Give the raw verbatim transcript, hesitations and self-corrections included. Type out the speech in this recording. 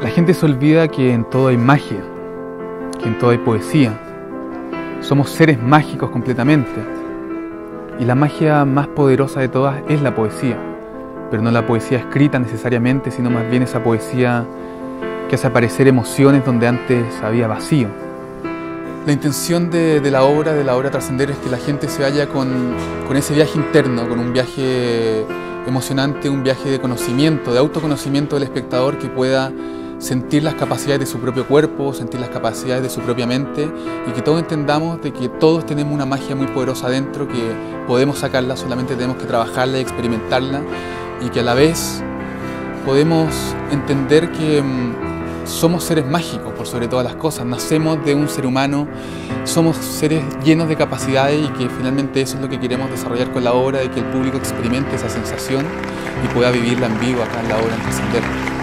La gente se olvida que en todo hay magia, que en todo hay poesía. Somos seres mágicos completamente. Y la magia más poderosa de todas es la poesía. Pero no la poesía escrita necesariamente, sino más bien esa poesía que hace aparecer emociones donde antes había vacío. La intención de, de la obra, de la obra Trascender, es que la gente se vaya con, con ese viaje interno, con un viaje emocionante, un viaje de conocimiento, de autoconocimiento del espectador, que pueda sentir las capacidades de su propio cuerpo, sentir las capacidades de su propia mente, y que todos entendamos de que todos tenemos una magia muy poderosa dentro, que podemos sacarla, solamente tenemos que trabajarla y experimentarla, y que a la vez podemos entender que mmm, somos seres mágicos por sobre todas las cosas, nacemos de un ser humano, somos seres llenos de capacidades, y que finalmente eso es lo que queremos desarrollar con la obra, de que el público experimente esa sensación y pueda vivirla en vivo acá en la obra en Trascender.